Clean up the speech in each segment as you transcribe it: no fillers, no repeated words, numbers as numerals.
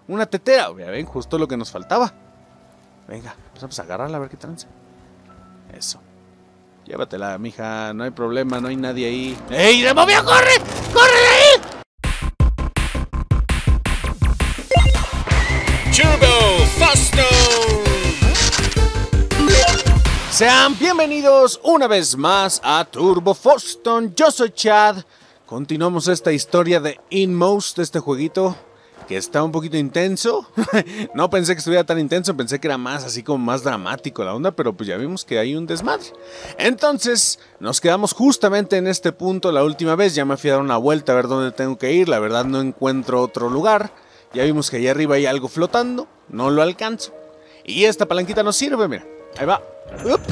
una tetera. Ya ven, justo lo que nos faltaba. Venga, vamos a agarrarla a ver qué tranza. Eso. Llévatela, mija, no hay problema, no hay nadie ahí. ¡Ey, demonio, corre! ¡Corre de ahí! Turbo Foston. Sean bienvenidos una vez más a Turbo Foston. Yo soy Chad. Continuamos esta historia de Inmost, este jueguito que está un poquito intenso. No pensé que estuviera tan intenso, pensé que era más así como más dramático la onda, pero pues ya vimos que hay un desmadre. Entonces nos quedamos justamente en este punto la última vez. Ya me fui a dar una vuelta a ver dónde tengo que ir. La verdad no encuentro otro lugar. Ya vimos que allá arriba hay algo flotando, no lo alcanzo. Y esta palanquita nos sirve, mira. Ahí va. Up.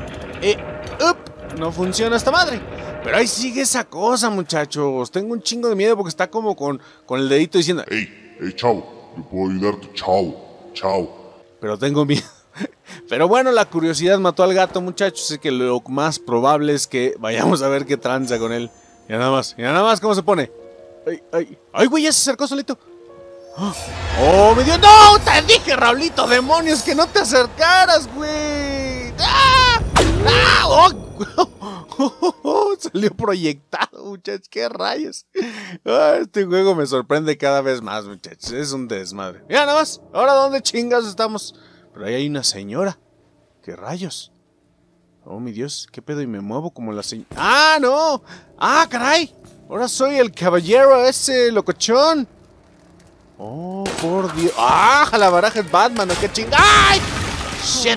No funciona esta madre. Pero ahí sigue esa cosa, muchachos. Tengo un chingo de miedo porque está como con el dedito diciendo: Hey, chao, ¿te puedo ayudarte? Chao. Pero tengo miedo. Pero bueno, la curiosidad mató al gato, muchachos. Así que lo más probable es que vayamos a ver qué tranza con él. Mira nada más cómo se pone. Ay, güey, ya se acercó solito. ¡Oh, me dio! ¡No! Te dije, Raulito, demonios, que no te acercaras, güey. ¡Ah! ¡Ah! ¡Oh! Salió proyectado, muchachos. ¡Qué rayos! Este juego me sorprende cada vez más, muchachos. Es un desmadre. Mira nada más. ¿Ahora dónde chingas estamos? Pero ahí hay una señora. ¿Qué rayos? Oh, mi Dios. ¿Qué pedo? Y me muevo como la señora. ¡Ah, no! ¡Ah, caray! Ahora soy el caballero ese locochón. Oh, por Dios. ¡Ah! La baraja es Batman, ¿no? ¡Qué chingada! ¡Ay! ¡Shit!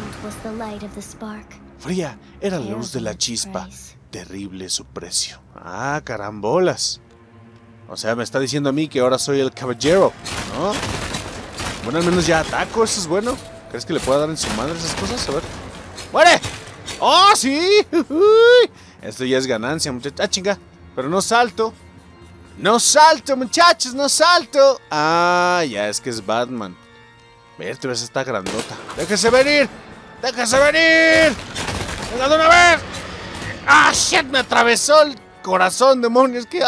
Fría era la luz de la chispa. Terrible su precio. ¡Ah, carambolas! O sea, me está diciendo a mí que ahora soy el caballero, ¿no? Bueno, al menos ya ataco, eso es bueno. ¿Crees que le pueda dar en su madre esas cosas? A ver. ¡Muere! ¡Oh, sí! Esto ya es ganancia, muchachos. ¡Ah, chinga! Pero no salto. ¡No salto, muchachos! ¡No salto! Ah, ya es que es Batman. Verte, ves, está grandota. ¡Déjese venir! ¡Déjese venir! ¡Venga de una vez! ¡Ah, shit! Me atravesó el corazón, demonios. ¿Qué?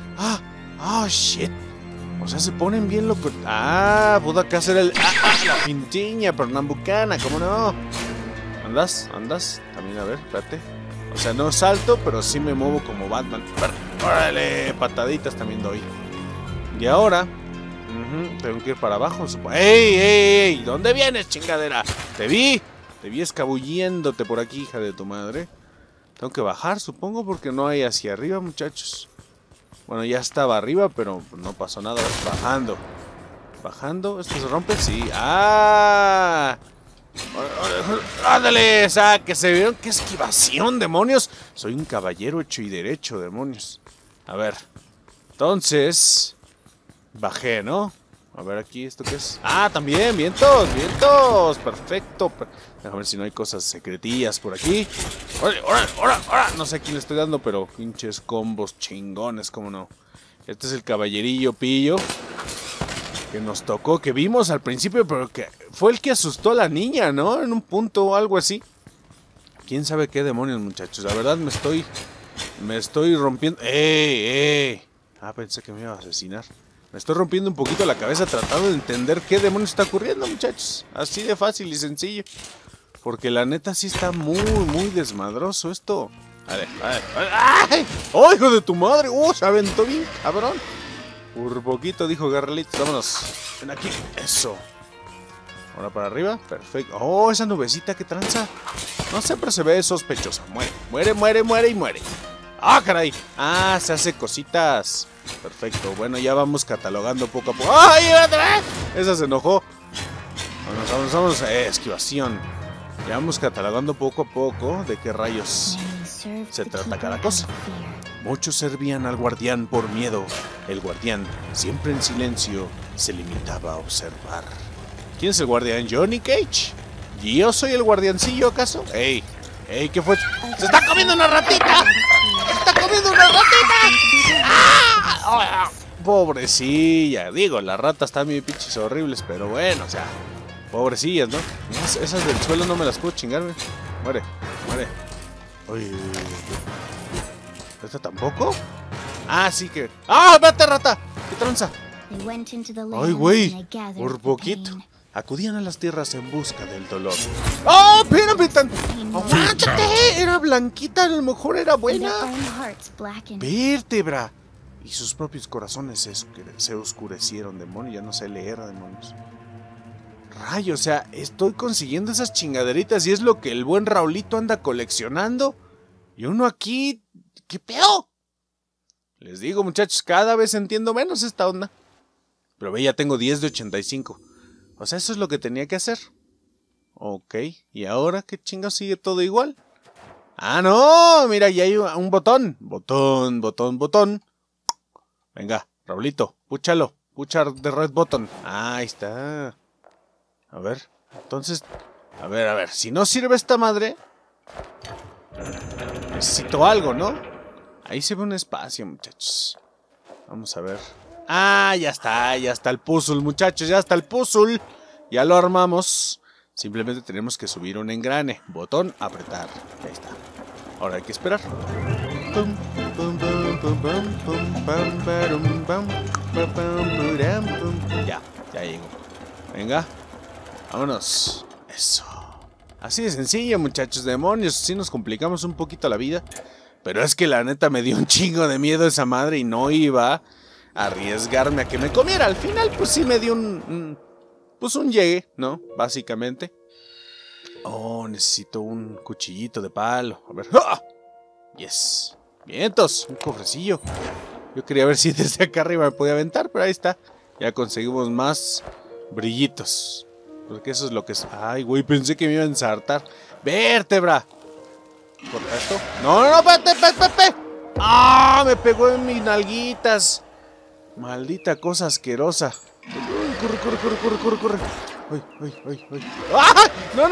¡Shit! O sea, se ponen bien locos. Ah, pudo acá hacer el... la pintiña pernambucana, ¿cómo no? ¿Andas? También, a ver, espérate. O sea, no salto, pero sí me muevo como Batman. ¡Órale! Pataditas también doy. Y ahora... tengo que ir para abajo. ¡Ey! ¿Dónde vienes, chingadera? Te vi escabulléndote por aquí, hija de tu madre. Tengo que bajar, supongo, porque no hay hacia arriba, muchachos. Bueno, ya estaba arriba, pero no pasó nada. Bajando. ¿Esto se rompe? Sí. ¡Ah! ¡Ándale! Que se vieron. ¡Qué esquivación, demonios! Soy un caballero hecho y derecho, demonios. A ver. Entonces... bajé, ¿no? A ver aquí, ¿esto qué es? ¡Ah, también! ¡Vientos! ¡Perfecto! Déjame ver si no hay cosas secretillas por aquí. ¡Ahora! No sé a quién le estoy dando, pero pinches combos chingones, ¿cómo no? Este es el caballerillo pillo que nos tocó, que vimos al principio, pero que fue el que asustó a la niña, ¿no? En un punto o algo así. ¿Quién sabe qué demonios, muchachos? La verdad me estoy rompiendo... ¡Ey! Ah, pensé que me iba a asesinar. Me estoy rompiendo un poquito la cabeza tratando de entender qué demonios está ocurriendo, muchachos. Así de fácil y sencillo. Porque la neta sí está muy desmadroso esto. A ver. ¡Ay! ¡Oh, hijo de tu madre! Se aventó bien, cabrón. Por poquito, dijo Garrelito. Vámonos. Ven aquí. Eso. Ahora para arriba. Perfecto. ¡Oh, esa nubecita que tranza! No sé, pero se ve sospechosa. Muere. ¡Ah, caray! ¡Ah, se hace cositas! Perfecto. Bueno, ya vamos catalogando poco a poco. ¡Ay, otra vez! Esa se enojó. Vamos. Esquivación. Ya vamos catalogando poco a poco de qué rayos se trata cada cosa. Muchos servían al guardián por miedo. El guardián, siempre en silencio, se limitaba a observar. ¿Quién es el guardián? ¿Johnny Cage? ¿Yo soy el guardiancillo, acaso? ¡Ey! ¿Qué fue? ¡Se está comiendo una ratita! ¡Ah! Pobrecilla. Digo, las ratas están bien pinches horribles, pero bueno, o sea, pobrecillas, ¿no? Esas del suelo no me las puedo chingar, güey. Muere. Uy. ¿Esta tampoco? Ah, sí que... ¡Ah, vete, rata! ¿Qué tranza? Ay, güey, por poquito. Acudían a las tierras en busca del dolor. ¡Oh, espérame! ¡Aguántate! Era blanquita, a lo mejor era buena. Vértebra. Y sus propios corazones se oscurecieron, demonios. Ya no sé leer, demonios. Rayos, o sea, estoy consiguiendo esas chingaderitas y es lo que el buen Raulito anda coleccionando. Y uno aquí... ¿Qué pedo? Les digo, muchachos, cada vez entiendo menos esta onda. Pero ve, ya tengo 10 de 85. O sea, eso es lo que tenía que hacer. Ok, ¿y ahora qué chingados sigue todo igual? ¡Ah, no! Mira, ya hay un botón. Botón. Venga, Raulito, púchalo. Puchar de red button. Ah, ahí está. A ver, entonces... A ver, si no sirve esta madre... Necesito algo, ¿no? Ahí se ve un espacio, muchachos. Vamos a ver... Ah, ya está el puzzle, muchachos, ya está el puzzle. Ya lo armamos. Simplemente tenemos que subir un engrane. Botón, apretar. Ahí está. Ahora hay que esperar. Ya llegó. Venga, vámonos. Eso. Así de sencillo, muchachos, demonios. Sí nos complicamos un poquito la vida. Pero es que la neta me dio un chingo de miedo esa madre y no iba... arriesgarme a que me comiera. Al final, pues sí me dio pues un llegue, ¿no? Básicamente. Oh, necesito un cuchillito de palo. A ver. ¡Ah! Yes. Vientos, un cofrecillo. Yo quería ver si desde acá arriba me podía aventar, pero ahí está. Ya conseguimos más brillitos. Porque eso es lo que es. Ay, güey, pensé que me iba a ensartar. ¡Vértebra! ¿Corta esto? No, espérate. ¡Ah! Me pegó en mis nalguitas. Maldita cosa asquerosa. Corre. Ay. ¡Ah!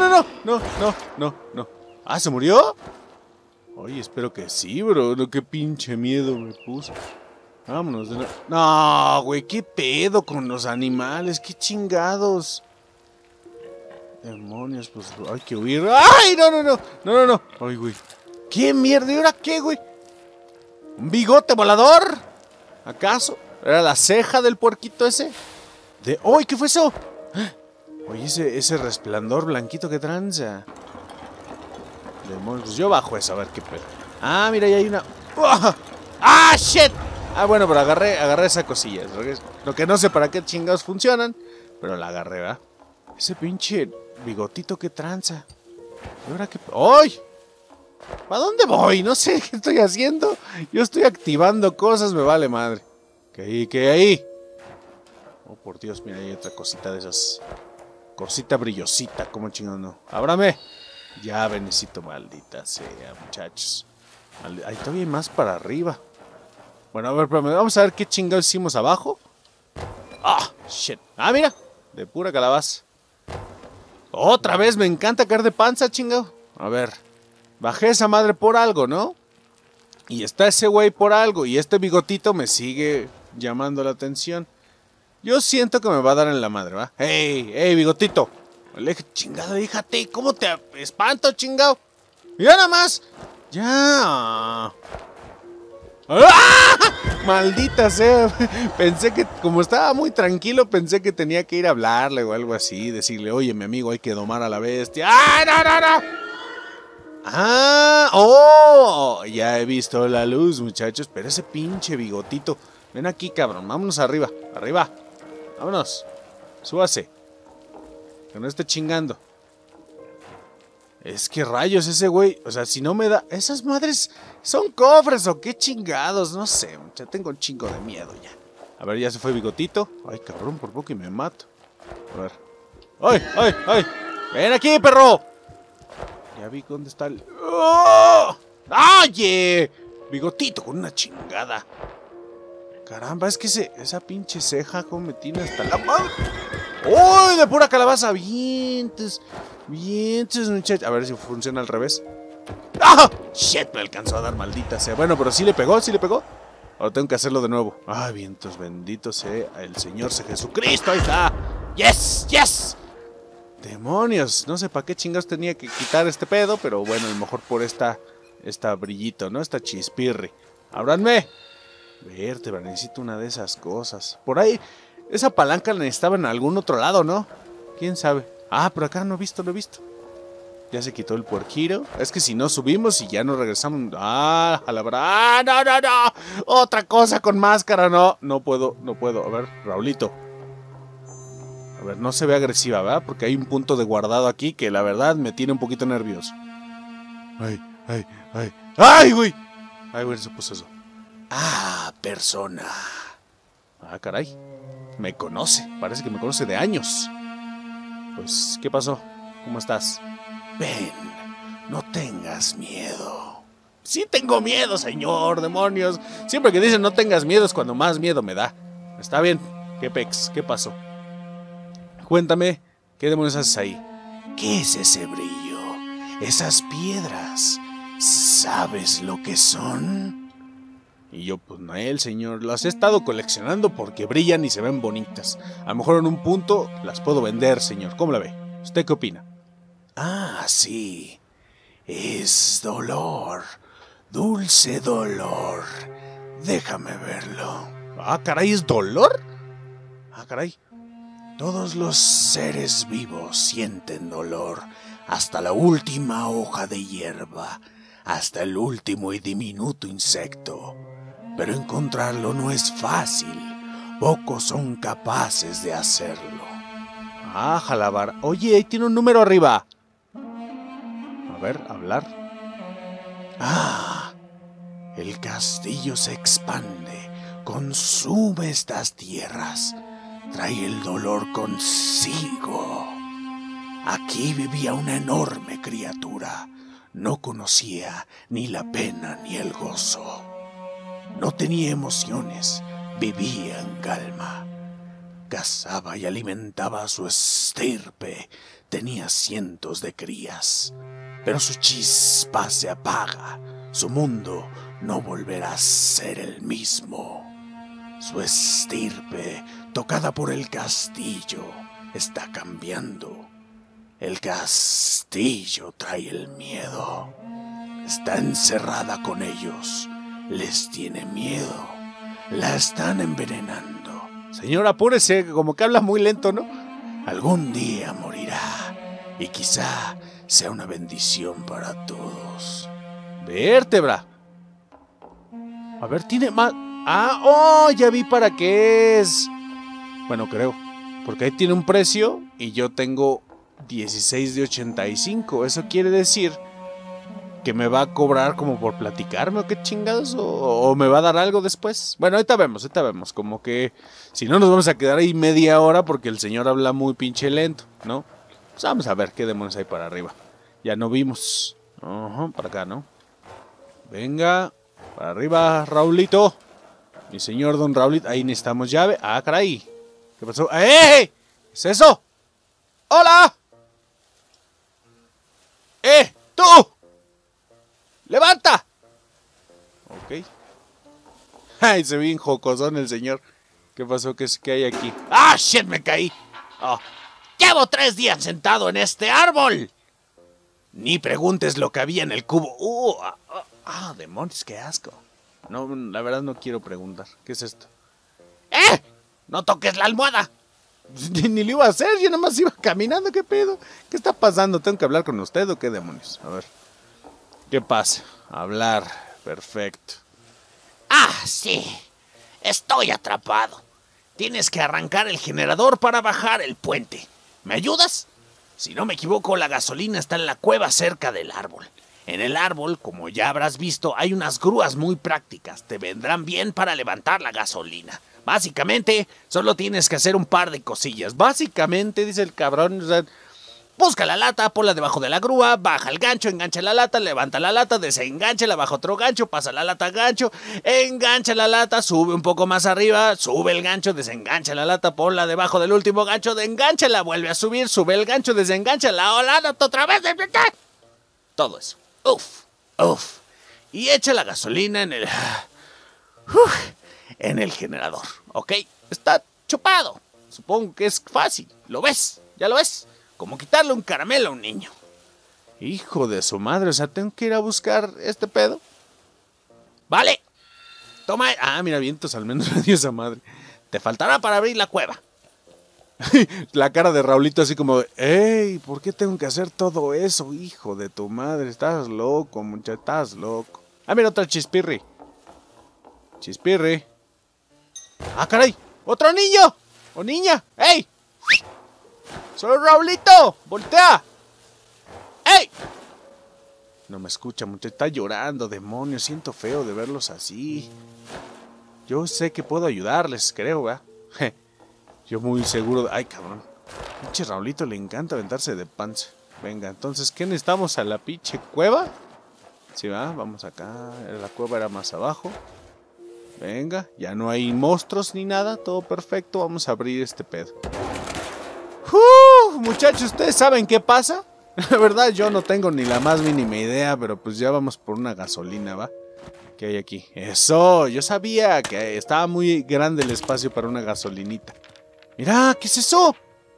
No. ¿Ah, se murió? Oye, espero que sí, bro. No, qué pinche miedo me puso. Vámonos de nuevo. No, güey, qué pedo con los animales. Qué chingados. Demonios, pues hay que huir. ¡Ay, no! Ay, güey. ¿Qué mierda? ¿Y ahora qué, güey? ¿Un bigote volador? ¿Acaso? ¿Era la ceja del puerquito ese? ¡Ay, qué fue eso! Oye, ese resplandor blanquito que tranza. Demonios, pues yo bajo eso, a ver qué pedo. Ah, mira, ya hay una... ¡Ah, shit! Ah, bueno, pero agarré esa cosilla. Lo que no sé para qué chingados funcionan, pero la agarré, ¿verdad? Ese pinche bigotito que tranza. ¿Y ahora qué? ¡Ay! ¿Para dónde voy? No sé qué estoy haciendo. Yo estoy activando cosas, me vale madre. ¿Qué hay? Oh, por Dios, mira, hay otra cosita de esas. Cosita brillosita, ¿cómo chingón no? ¡Ábrame! Ya, necesito, maldita sea, muchachos. Ahí todavía hay más para arriba. Bueno, a ver, vamos a ver qué chingados hicimos abajo. ¡Ah! ¡Shit! ¡Ah, mira! De pura calabaza. Otra vez, me encanta caer de panza, chingado. A ver. Bajé esa madre por algo, ¿no? Y está ese güey por algo. Y este bigotito me sigue llamando la atención. Yo siento que me va a dar en la madre, ¿va? ¡Ey, bigotito! Chingado, déjate. ¿Cómo te espanto, chingado? ¡Mira nada más! ¡Ya! ¡Ah! Maldita sea. Pensé que, como estaba muy tranquilo, pensé que tenía que ir a hablarle o algo así. Decirle, oye, mi amigo, hay que domar a la bestia. ¡Ah, no! ¡Ah! ¡Oh! Ya he visto la luz, muchachos. Pero ese pinche bigotito. Ven aquí, cabrón. Vámonos arriba. Arriba. Vámonos. Súbase. Que no esté chingando. Es que rayos ese güey. O sea, si no me da... Esas madres son cofres o qué chingados. No sé, ya tengo un chingo de miedo ya. A ver, ya se fue bigotito. Ay, cabrón, por poco y me mato. A ver. ¡Ay! ¡Ven aquí, perro! Ya vi dónde está el... ¡Oh! ¡Ay! Bigotito con una chingada. Caramba, es que esa pinche ceja como me tiene hasta la madre. ¡Uy! De pura calabaza. Vientes, muchachos. A ver si funciona al revés. ¡Ah! ¡Shit! Me alcanzó a dar, maldita sea. Bueno, pero sí le pegó. Ahora tengo que hacerlo de nuevo. ¡Ay, vientos! Bendito sea el Señor Jesucristo. ¡Ahí está! ¡Yes! ¡Demonios! No sé para qué chingados tenía que quitar este pedo, pero bueno, a lo mejor por esta brillito, ¿no? Esta chispirri. ¡Ábranme! Vértebra, necesito una de esas cosas. Por ahí Esa palanca la necesitaba en algún otro lado, ¿no? ¿Quién sabe? Ah, por acá no he visto, Ya se quitó el puerquiro. Es que si no subimos y ya no regresamos. Ah, a la verdad. ¡Ah, no, no, no! Otra cosa con máscara, no. No puedo. A ver, Raulito. A ver, no se ve agresiva, ¿verdad? Porque hay un punto de guardado aquí que la verdad me tiene un poquito nervioso. ¡Ay! ¡Ay, güey! ¡Ay, güey! Se puso eso. Ah, persona. Ah, caray. Me conoce. Parece que me conoce de años. Pues, ¿qué pasó? ¿Cómo estás? Ven, no tengas miedo. Sí tengo miedo, señor, demonios. Siempre que dicen no tengas miedo es cuando más miedo me da. Está bien. ¿Qué pex? ¿Qué pasó? Cuéntame, ¿qué demonios haces ahí? ¿Qué es ese brillo? Esas piedras. ¿Sabes lo que son? Y yo, pues no, señor, las he estado coleccionando porque brillan y se ven bonitas. A lo mejor en un punto las puedo vender, señor. ¿Cómo la ve? ¿Usted qué opina? Ah, sí. Es dolor. Dulce dolor. Déjame verlo. Ah, caray, ¿es dolor? Ah, caray. Todos los seres vivos sienten dolor. Hasta la última hoja de hierba. Hasta el último y diminuto insecto. Pero encontrarlo no es fácil. Pocos son capaces de hacerlo. Ah, Jalabar. Oye, ahí tiene un número arriba. A ver, hablar. Ah, el castillo se expande, consume estas tierras, trae el dolor consigo. Aquí vivía una enorme criatura, no conocía ni la pena ni el gozo. No tenía emociones, vivía en calma. Cazaba y alimentaba a su estirpe, tenía cientos de crías. Pero su chispa se apaga, su mundo no volverá a ser el mismo. Su estirpe, tocada por el castillo, está cambiando. El castillo trae el miedo. Está encerrada con ellos, les tiene miedo, la están envenenando. Señor, apúrese, como que habla muy lento, ¿no? Algún día morirá y quizá sea una bendición para todos. Vértebra. A ver, tiene más. Ah, oh, ya vi para qué es. Bueno, creo. Porque ahí tiene un precio y yo tengo 16 de 85. Eso quiere decir que me va a cobrar como por platicarme o qué chingados. O me va a dar algo después. Bueno, ahorita vemos. Como que si no nos vamos a quedar ahí media hora porque el señor habla muy pinche lento, ¿no? Pues vamos a ver qué demonios hay para arriba. Ya no vimos. Ajá, para acá, ¿no? Venga, para arriba, Raulito. Mi señor don Raulito. Ahí necesitamos llave. Ah, caray. ¿Qué pasó? ¡Eh! ¿Qué es eso? ¡Hola! ¡Tú! ¡Levanta! Ok. Ay, se ve bien jocosón el señor. ¿Qué pasó? ¿Qué hay aquí? ¡Ah, shit! Me caí. Oh. Llevo 3 días sentado en este árbol. Ni preguntes lo que había en el cubo. Demonios, qué asco. No, la verdad no quiero preguntar. ¿Qué es esto? ¡No toques la almohada! Ni lo iba a hacer, yo nomás iba caminando. ¿Qué pedo? ¿Qué está pasando? ¿Tengo que hablar con usted o qué demonios? A ver. ¿Qué pasa? Hablar. Perfecto. Ah, sí. Estoy atrapado. Tienes que arrancar el generador para bajar el puente. ¿Me ayudas? Si no me equivoco, la gasolina está en la cueva cerca del árbol. En el árbol, como ya habrás visto, hay unas grúas muy prácticas. Te vendrán bien para levantar la gasolina. Básicamente, solo tienes que hacer un par de cosillas. Básicamente, dice el cabrón, o sea, busca la lata, ponla debajo de la grúa, baja el gancho, engancha la lata, levanta la lata, desengancha, baja otro gancho, pasa la lata al gancho, engancha la lata, sube un poco más arriba, sube el gancho, desengancha la lata, ponla debajo del último gancho, enganchala, vuelve a subir, sube el gancho, desengancha la lata otra vez. Todo eso. Uf. Y echa la gasolina en el generador, ¿ok? Está chupado. Supongo que es fácil. ¿Lo ves? ¿Ya lo ves? Como quitarle un caramelo a un niño. Hijo de su madre, o sea, tengo que ir a buscar este pedo. Vale. Toma. Ah, mira, vientos al menos me dio esa madre. Te faltará para abrir la cueva. La cara de Raulito así como de, ¡ey! ¿Por qué tengo que hacer todo eso, hijo de tu madre? Estás loco, muchacho, estás loco. Ah, mira, otra chispirri. Chispirri. ¡Ah, caray! ¡Otro niño! ¡O niña! ¡Ey! ¡Soy Raulito! ¡Voltea! ¡Ey! No me escucha, muchacho, está llorando, demonios. Siento feo de verlos así. Yo sé que puedo ayudarles, creo, ¿verdad? Yo muy seguro de... ¡Ay, cabrón! Pinche Raulito le encanta aventarse de panza. Venga, entonces, ¿qué necesitamos? ¿A la pinche cueva? Sí, va, vamos acá. La cueva era más abajo. Venga, ya no hay monstruos ni nada. Todo perfecto, vamos a abrir este pedo. Muchachos, ¿ustedes saben qué pasa? La verdad, yo no tengo ni la más mínima idea. Pero pues ya vamos por una gasolina, ¿va? ¿Qué hay aquí? ¡Eso! Yo sabía que estaba muy grande el espacio para una gasolinita. ¡Mira! ¿Qué es eso?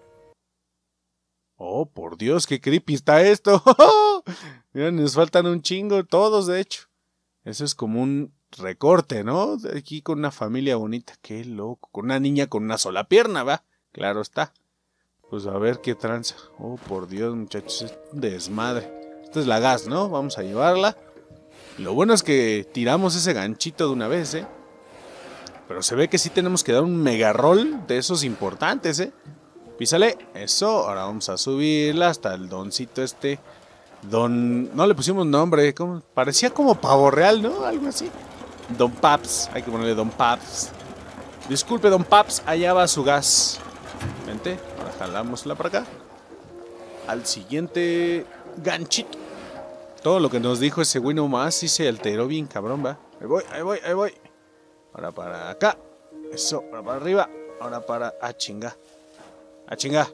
¡Oh, por Dios! ¡Qué creepy está esto! Mira, nos faltan un chingo, todos de hecho. Eso es como un recorte, ¿no? Aquí con una familia bonita. ¡Qué loco! Con una niña con una sola pierna, ¿va? Claro está. Pues a ver qué tranza. ¡Oh, por Dios, muchachos! Es un desmadre. Esta es la gas, ¿no? Vamos a llevarla. Lo bueno es que tiramos ese ganchito de una vez, ¿eh? Pero se ve que sí tenemos que dar un mega roll de esos importantes, ¿eh? Písale. Eso. Ahora vamos a subirla hasta el doncito este. Don... No le pusimos nombre. ¿Cómo? Parecía como pavo real, ¿no? Algo así. Don Paps. Hay que ponerle Don Paps. Disculpe, Don Paps. Allá va su gas. Vente. Ahora jalámosla para acá. Al siguiente ganchito. Todo lo que nos dijo ese güey nomás sí se alteró bien cabrón, va. Ahí voy, ahí voy, ahí voy. Ahora para acá. Eso, ahora para arriba. Ahora para... ¡Ah, chinga! ¡Ah, chinga!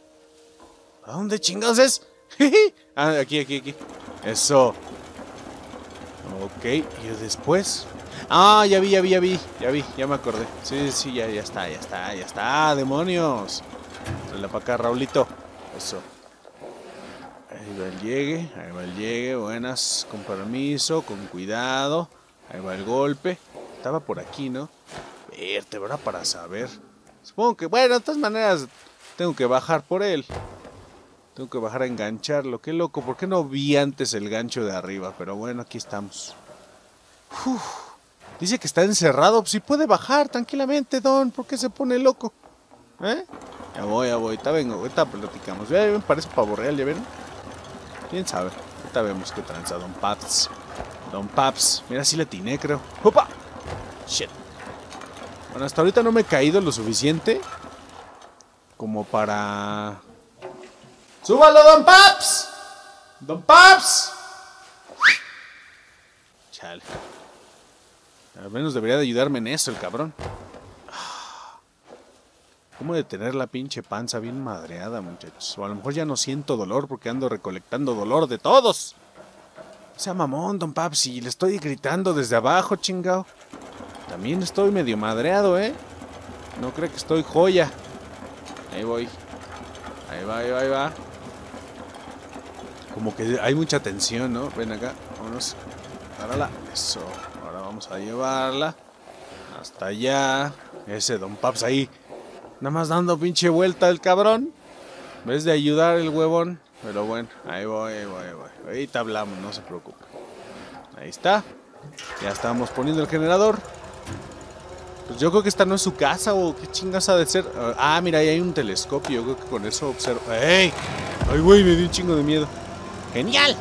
¿A dónde chingados es? Ah, aquí, aquí, aquí. Eso. Ok, y después... Ah, ya vi, ya me acordé. Sí, sí, ya está, demonios. Dale para acá, Raulito. Eso. Ahí va el llegue, buenas, con permiso, con cuidado. Ahí va el golpe. Estaba por aquí, ¿no? Vértebra para saber. Supongo que, bueno, de todas maneras, tengo que bajar por él. Tengo que bajar a engancharlo. Qué loco, ¿por qué no vi antes el gancho de arriba? Pero bueno, aquí estamos. Uf. Dice que está encerrado. Si puede bajar tranquilamente, Don. ¿Por qué se pone loco? ¿Eh? Ya voy. Ahorita vengo, ahorita platicamos. Ya me parece pavo real, ¿ya ven? ¿Quién sabe? Ahorita vemos qué tranza, Don Paps. Don Paps. Mira, sí le atiné, creo. ¡Opa! Shit. Bueno, hasta ahorita no me he caído lo suficiente como para... ¡Súbalo, Don Paps! ¡Don Paps! Chale. Al menos debería de ayudarme en eso el cabrón. ¿Cómo de tener la pinche panza bien madreada, muchachos? O a lo mejor ya no siento dolor porque ando recolectando dolor de todos. O sea, mamón, Don Paps, si le estoy gritando desde abajo, chingao. También estoy medio madreado, ¿eh? No creo que estoy joya. Ahí voy. Ahí va. Como que hay mucha tensión, ¿no? Ven acá, vámonos. Párala. Eso. Ahora vamos a llevarla hasta allá. Ese Don Paps ahí. Nada más dando pinche vuelta el cabrón. En vez de ayudar el huevón. Pero bueno, ahí voy. Ahorita hablamos, no se preocupe. Ahí está. Ya estamos poniendo el generador. Pues yo creo que esta no es su casa o qué chingas ha de ser. Ah, mira, ahí hay un telescopio. Yo creo que con eso observo. ¡Ey! ¡Ay, güey! Me dio un chingo de miedo. ¡Genial!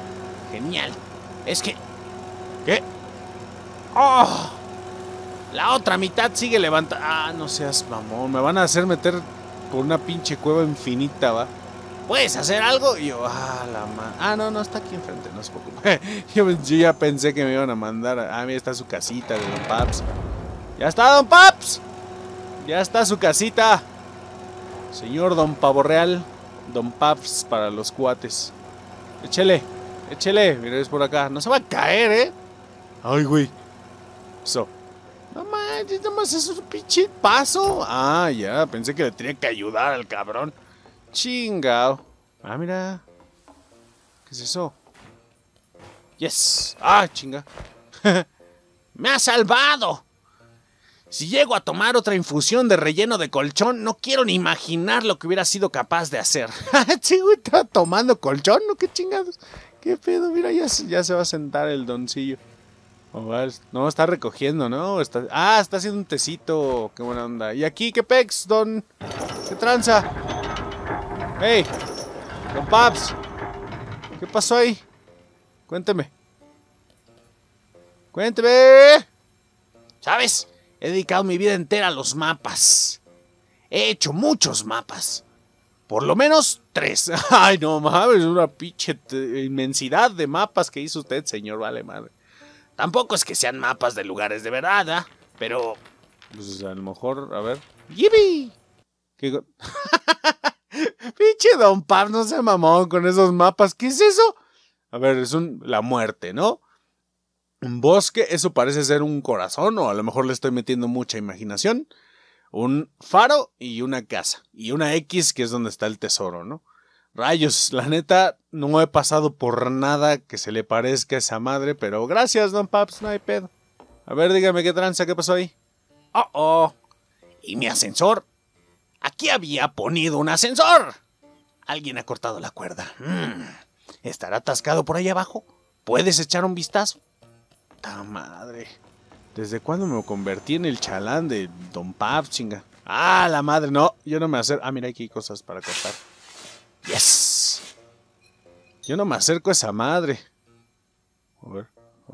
Es que... ¿Qué? ¡Oh! La otra mitad sigue levantada. Ah, no seas mamón. Me van a hacer meter por una pinche cueva infinita, ¿va? ¿Puedes hacer algo? Y yo, la madre. Ah, no, está aquí enfrente, no se preocupe. Yo ya pensé que me iban a mandar. Mira, está su casita de Don Paps. ¡Ya está, Don Paps! Ya está su casita. Señor Don Pavo Real. Don Paps para los cuates. Échele. Mira, es por acá. No se va a caer, ¿eh? Ay, güey. Eso. No manches, nomás es un pinche paso. Ah, ya, pensé que le tenía que ayudar al cabrón. Chingao. Ah, mira. ¿Qué es eso? Yes. Ah, chinga. ¡Me ha salvado! Si llego a tomar otra infusión de relleno de colchón, no quiero ni imaginar lo que hubiera sido capaz de hacer. Sí, güey, ¿está tomando colchón? ¿No? ¿Qué chingados? ¿Qué pedo? Mira, ya se va a sentar el doncillo. No, está recogiendo, ¿no? Está haciendo un tecito. Qué buena onda. ¿Y aquí qué pex, don? ¿Qué tranza? ¡Hey! Don Paps. ¿Qué pasó ahí? Cuénteme. ¡Cuénteme! ¿Sabes? He dedicado mi vida entera a los mapas. He hecho muchos mapas. Por lo menos 3. Ay, no mames, una pinche inmensidad de mapas que hizo usted, señor. Vale, madre. Tampoco es que sean mapas de lugares de verdad, ¿eh? Pero... pues a lo mejor, a ver... ¡Yipi! ¿Qué... pinche Don Pab, no se mamón con esos mapas. ¿Qué es eso? A ver, es la muerte, ¿no? Un bosque, eso parece ser un corazón, o a lo mejor le estoy metiendo mucha imaginación. Un faro y una casa. Y una X, que es donde está el tesoro, ¿no? Rayos, la neta, no he pasado por nada que se le parezca a esa madre, pero gracias, Don Paps, no hay pedo. A ver, dígame qué tranza, qué pasó ahí. Oh. ¿Y mi ascensor? Aquí había ponido un ascensor. Alguien ha cortado la cuerda. ¿Estará atascado por ahí abajo? ¿Puedes echar un vistazo? ¡Ta madre! ¿Desde cuándo me convertí en el chalán de Don Paps, chinga? ¡Ah, la madre! No, yo no me acerco. Ah, mira, aquí hay cosas para cortar. ¡Yes! Yo no me acerco a esa madre. A ver.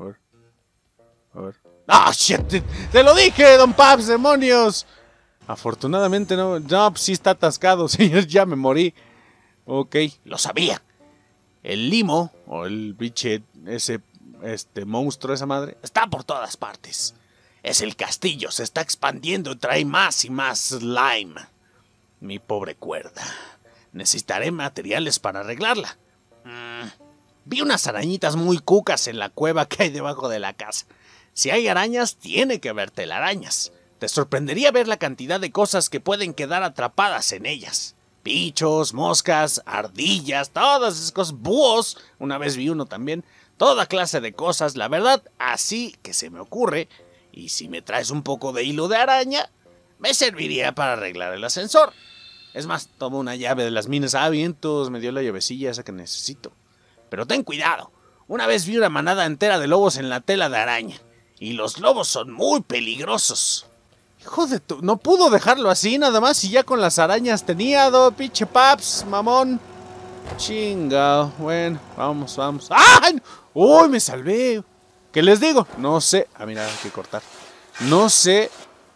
¡Ah, shit! ¡Te lo dije, Don Paps, demonios! Afortunadamente no. No, pues sí está atascado, señor. Ya me morí. Ok, lo sabía. El limo, o el biche, ese monstruo, esa madre, está por todas partes. Es el castillo, se está expandiendo y trae más y más slime. Mi pobre cuerda. Necesitaré materiales para arreglarla. Vi unas arañitas muy cucas en la cueva que hay debajo de la casa. Si hay arañas, tiene que haber telarañas. Te sorprendería ver la cantidad de cosas que pueden quedar atrapadas en ellas. Bichos, moscas, ardillas, todas esas cosas, búhos. Una vez vi uno también. Toda clase de cosas, la verdad, así que se me ocurre. Y si me traes un poco de hilo de araña, me serviría para arreglar el ascensor. Es más, tomo una llave de las minas. Vientos, me dio la llavecilla esa que necesito. Pero ten cuidado. Una vez vi una manada entera de lobos en la tela de araña. Y los lobos son muy peligrosos. Hijo de tu... No pudo dejarlo así nada más y ya con las arañas tenía, pinche Paps, mamón. Chingao. Bueno, vamos. ¡Ay! ¡Uy, me salvé! ¿Qué les digo? No sé. Mira, hay que cortar. No sé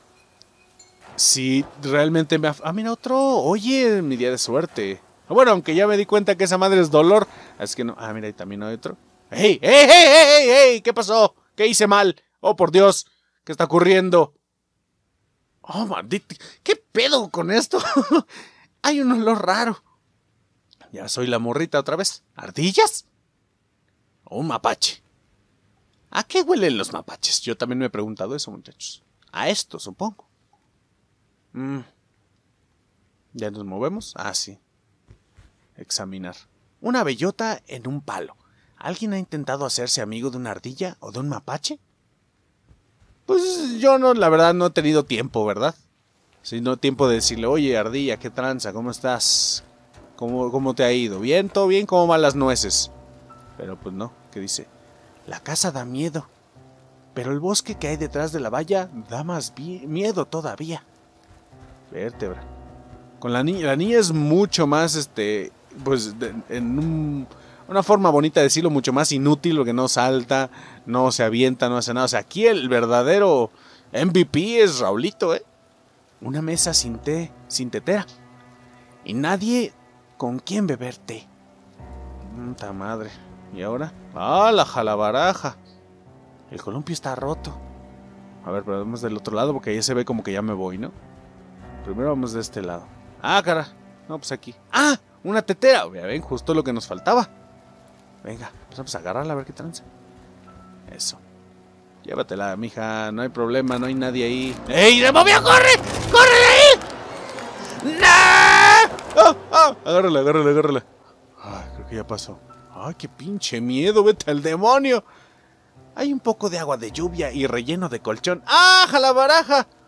si realmente me... mira, otro. Oye, mi día de suerte. Bueno, aunque ya me di cuenta que esa madre es dolor. Es que no... mira, ahí también hay otro. ¡Ey! ¿Qué pasó? ¿Qué hice mal? Oh, por Dios. ¿Qué está ocurriendo? Oh, maldito. ¿Qué pedo con esto? Hay un olor raro. Ya soy la morrita otra vez. ¿Ardillas? ¿O un mapache? ¿A qué huelen los mapaches? Yo también me he preguntado eso, muchachos. A esto, supongo. ¿Ya nos movemos? Sí. Examinar. Una bellota en un palo. ¿Alguien ha intentado hacerse amigo de una ardilla o de un mapache? Pues yo no, la verdad no he tenido tiempo, ¿verdad? Sino tiempo de decirle, oye, ardilla, ¿qué tranza? ¿Cómo estás? ¿Cómo te ha ido? ¿Bien? ¿Todo bien? ¿Cómo van las nueces? Pero pues no, ¿qué dice? La casa da miedo, pero el bosque que hay detrás de la valla da más miedo todavía. Vértebra. Con la niña es mucho más, pues en una forma bonita de decirlo, mucho más inútil, porque no salta, no se avienta, no hace nada. O sea, aquí el verdadero MVP es Raulito, ¿eh? Una mesa sin tetera. Y nadie con quien beber té. ¡Ta madre! ¿Y ahora? La jalabaraja! El columpio está roto. A ver, pero vamos del otro lado, porque ya se ve como que ya me voy, ¿no? Primero vamos de este lado. Cara. No, pues aquí. Una tetera. Ya ven, justo lo que nos faltaba. Venga, pues vamos a agarrarla a ver qué tranza. Eso. Llévatela, mija, no hay problema, no hay nadie ahí. ¡Ey, demonio, corre! ¡Corre de ahí! ¡No! Agárrala. Creo que ya pasó. Qué pinche miedo, vete al demonio. Hay un poco de agua de lluvia y relleno de colchón. ¡Jalabaraja!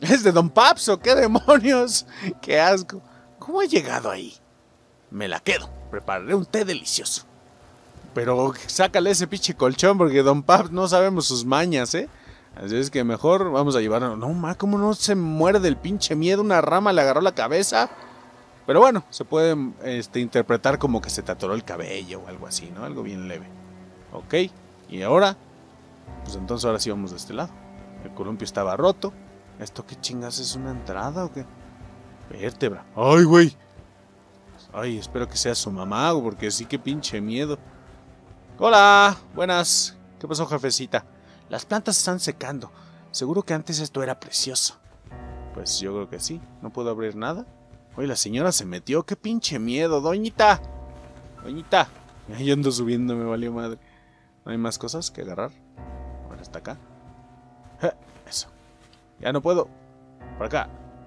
¿Es de Don Paps o qué demonios? ¡Qué asco! ¿Cómo he llegado ahí? Me la quedo. Prepararé un té delicioso. Pero sácale ese pinche colchón porque Don Paps no sabemos sus mañas, ¿eh? Así es que mejor vamos a llevarlo. No, ma, ¿cómo no se muere del pinche miedo? Una rama le agarró la cabeza. Pero bueno, se puede interpretar como que se te atoró el cabello o algo así, ¿no? Algo bien leve. Ok, y ahora, pues entonces ahora sí vamos de este lado. El columpio estaba roto. ¿Esto qué chingas es? ¿Una entrada o qué? Vértebra. ¡Ay, güey! Ay, espero que sea su mamá, porque sí que pinche miedo. Hola, buenas. ¿Qué pasó, jefecita? Las plantas están secando. Seguro que antes esto era precioso. Pues yo creo que sí. No puedo abrir nada. Oye, la señora se metió. ¡Qué pinche miedo! ¡Doñita! ¡Doñita! Yo ando subiendo, me valió madre. ¿No hay más cosas que agarrar? Ahora está acá. Eso. Ya no puedo. Por acá.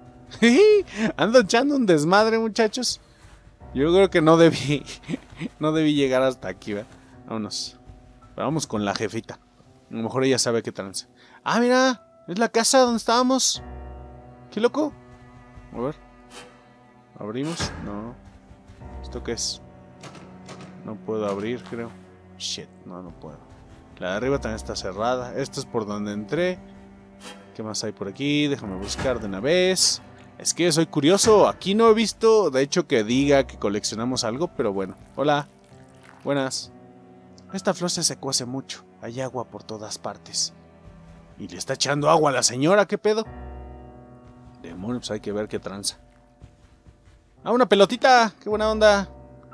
Ando echando un desmadre, muchachos. Yo creo que no debí. No debí llegar hasta aquí, ¿verdad? Vámonos. Vamos con la jefita. A lo mejor ella sabe qué trance. Ah, mira. Es la casa donde estábamos. ¿Qué loco? A ver. ¿Abrimos? No. ¿Esto qué es? No puedo abrir, creo. Shit, no puedo. La de arriba también está cerrada. Esto es por donde entré. ¿Qué más hay por aquí? Déjame buscar de una vez. Es que soy curioso. Aquí no he visto, de hecho, que diga que coleccionamos algo, pero bueno. Hola. Buenas. Esta flor se secó hace mucho. Hay agua por todas partes. ¿Y le está echando agua a la señora? ¿Qué pedo? Demonios, pues hay que ver qué tranza. ¡Ah, una pelotita! ¡Qué buena onda!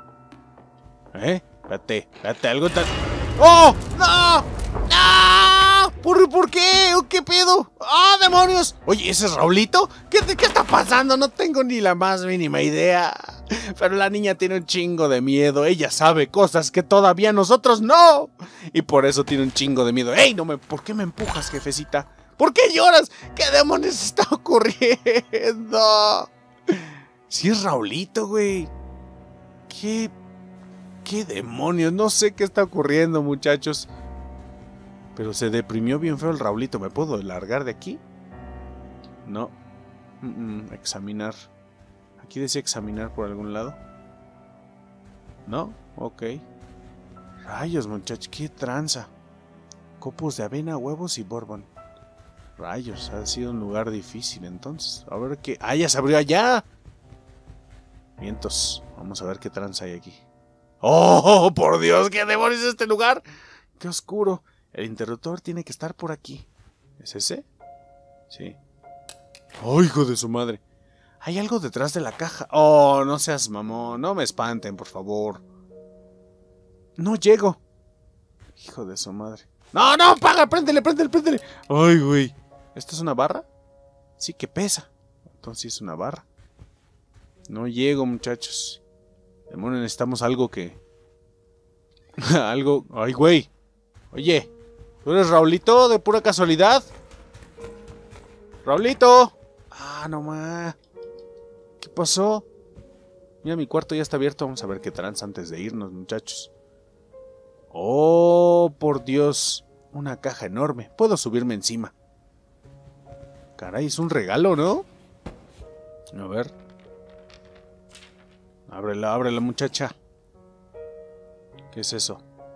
Espérate, algo tan... ¡Oh! ¡No! ¡No! ¿Por qué? ¿Qué pedo? ¡Ah, demonios! Oye, ¿ese es Raulito? ¿Qué está pasando? No tengo ni la más mínima idea. Pero la niña tiene un chingo de miedo. Ella sabe cosas que todavía nosotros no. Y por eso tiene un chingo de miedo. ¡Ey! ¿Por qué me empujas, jefecita? ¿Por qué lloras? ¿Qué demonios está ocurriendo? Sí es Raulito, güey. ¿Qué demonios? No sé qué está ocurriendo, muchachos. Pero se deprimió bien feo el Raulito. ¿Me puedo largar de aquí? No. Examinar. Aquí decía examinar por algún lado. No, ok. Rayos, muchachos, qué tranza. Copos de avena, huevos y bourbon. Rayos, ha sido un lugar difícil entonces. A ver qué... ¡Ah, ya se abrió allá! Vientos. Vamos a ver qué tranza hay aquí. ¡Oh, por Dios! ¿Qué demonios es este lugar? ¡Qué oscuro! El interruptor tiene que estar por aquí. ¿Es ese? Sí. ¡Oh, hijo de su madre! Hay algo detrás de la caja. ¡Oh, no seas mamón! No me espanten, por favor. No llego. Hijo de su madre. ¡No, no! ¡Paga! ¡Préndele! ¡Ay, güey! ¿Esto es una barra? Sí, que pesa. Entonces es una barra. No llego, muchachos. Demonios, necesitamos algo que... algo... ¡Ay, güey! Oye, ¿tú eres Raulito de pura casualidad? ¡Raulito! Ah, no más. ¿Qué pasó? Mira, mi cuarto ya está abierto. Vamos a ver qué tranza antes de irnos, muchachos. ¡Oh, por Dios! Una caja enorme. Puedo subirme encima. Caray, es un regalo, ¿no? A ver. Ábrela, muchacha. ¿Qué es eso?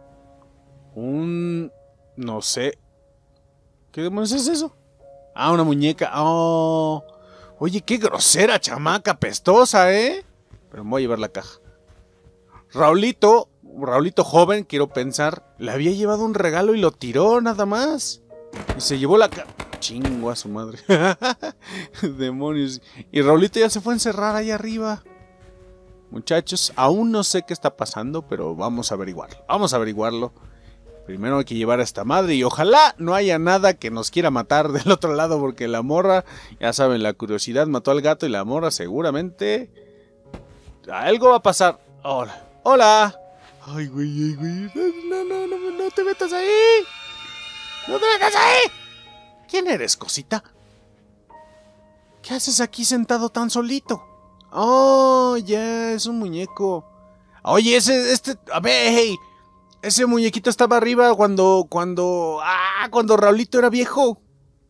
No sé. ¿Qué demonios es eso? Ah, una muñeca. Oh. Oye, qué grosera chamaca pestosa, ¿eh? Pero me voy a llevar la caja. Raulito joven, quiero pensar, le había llevado un regalo y lo tiró nada más. Y se llevó la caja. Chingo a su madre. Demonios. Y Raulito ya se fue a encerrar ahí arriba. Muchachos, aún no sé qué está pasando, pero vamos a averiguarlo. Vamos a averiguarlo. Primero hay que llevar a esta madre y ojalá no haya nada que nos quiera matar del otro lado, porque la morra, ya saben, la curiosidad mató al gato y la morra seguramente... algo va a pasar. Hola. Hola. Ay, güey. No te metas ahí. No te metas ahí. ¿Quién eres, cosita? ¿Qué haces aquí sentado tan solito? Oh, ya, es un muñeco. Oye, a ver, hey, ese muñequito estaba arriba cuando Raulito era viejo.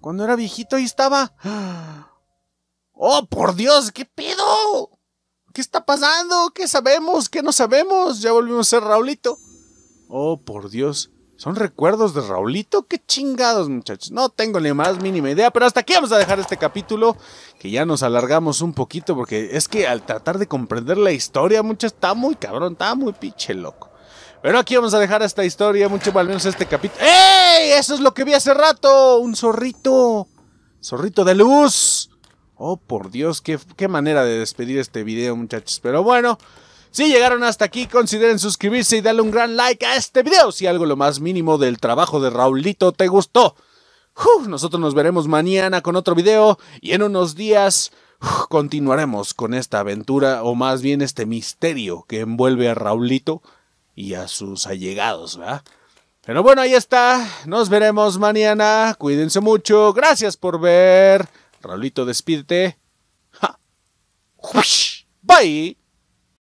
Cuando era viejito ahí estaba. ¡Oh, por Dios! ¿Qué pedo? ¿Qué está pasando? ¿Qué sabemos? ¿Qué no sabemos? Ya volvimos a ser Raulito. ¡Oh, por Dios! ¿Son recuerdos de Raulito? ¡Qué chingados, muchachos! No tengo ni más mínima idea, pero hasta aquí vamos a dejar este capítulo, que ya nos alargamos un poquito, porque es que al tratar de comprender la historia, muchachos, está muy cabrón, está muy pinche loco. Pero aquí vamos a dejar esta historia, mucho al menos este capítulo. ¡Ey! Eso es lo que vi hace rato. Un zorrito. Zorrito de luz. Oh, por Dios, qué manera de despedir este video, muchachos. Pero bueno, si llegaron hasta aquí, consideren suscribirse y darle un gran like a este video si algo lo más mínimo del trabajo de Raulito te gustó. Nosotros nos veremos mañana con otro video y en unos días continuaremos con esta aventura, o más bien este misterio que envuelve a Raulito y a sus allegados, ¿verdad? Pero bueno, ahí está. Nos veremos mañana. Cuídense mucho. Gracias por ver. Raulito, despídete. Bye.